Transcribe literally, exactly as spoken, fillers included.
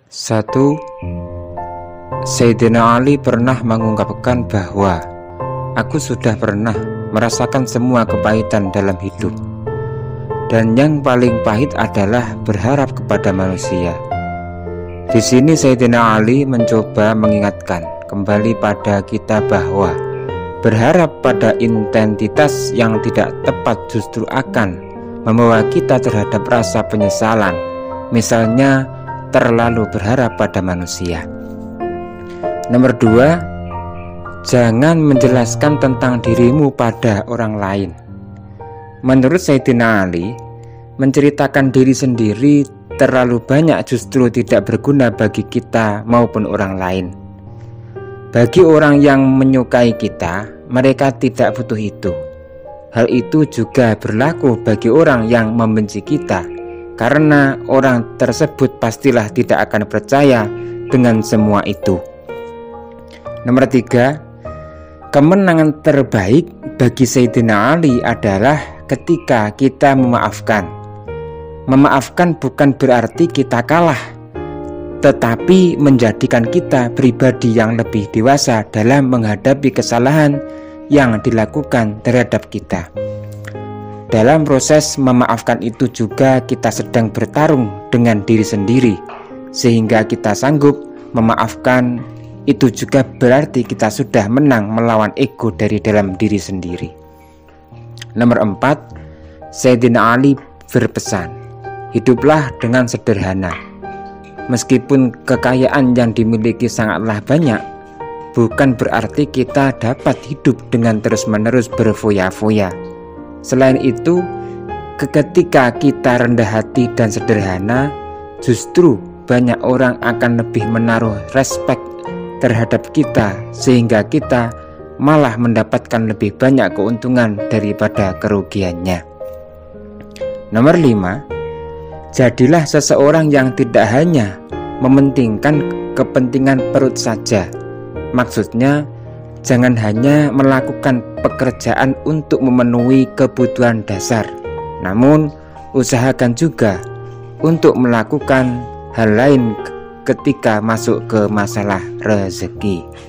Satu, Sayyidina Ali pernah mengungkapkan bahwa aku sudah pernah merasakan semua kepahitan dalam hidup, dan yang paling pahit adalah berharap kepada manusia. Di sini Sayyidina Ali mencoba mengingatkan kembali pada kita bahwa berharap pada intensitas yang tidak tepat justru akan membawa kita terhadap rasa penyesalan, misalnya terlalu berharap pada manusia. Nomor dua, jangan menjelaskan tentang dirimu pada orang lain. Menurut Sayyidina Ali, menceritakan diri sendiri terlalu banyak justru tidak berguna bagi kita maupun orang lain. Bagi orang yang menyukai kita, mereka tidak butuh itu. Hal itu juga berlaku bagi orang yang membenci kita, karena orang tersebut pastilah tidak akan percaya dengan semua itu. Nomor tiga, kemenangan terbaik bagi Sayyidina Ali adalah ketika kita memaafkan. Memaafkan bukan berarti kita kalah, tetapi menjadikan kita pribadi yang lebih dewasa dalam menghadapi kesalahan yang dilakukan terhadap kita. Dalam proses memaafkan itu juga kita sedang bertarung dengan diri sendiri, sehingga kita sanggup memaafkan. Itu juga berarti kita sudah menang melawan ego dari dalam diri sendiri. Nomor empat, Sayyidina Ali berpesan, hiduplah dengan sederhana. Meskipun kekayaan yang dimiliki sangatlah banyak, bukan berarti kita dapat hidup dengan terus-menerus berfoya-foya. Selain itu, ketika kita rendah hati dan sederhana, justru banyak orang akan lebih menaruh respek terhadap kita, sehingga kita malah mendapatkan lebih banyak keuntungan daripada kerugiannya. Nomor lima, jadilah seseorang yang tidak hanya mementingkan kepentingan perut saja. Maksudnya, jangan hanya melakukan pekerjaan untuk memenuhi kebutuhan dasar, namun usahakan juga untuk melakukan hal lain ketika masuk ke masalah rezeki.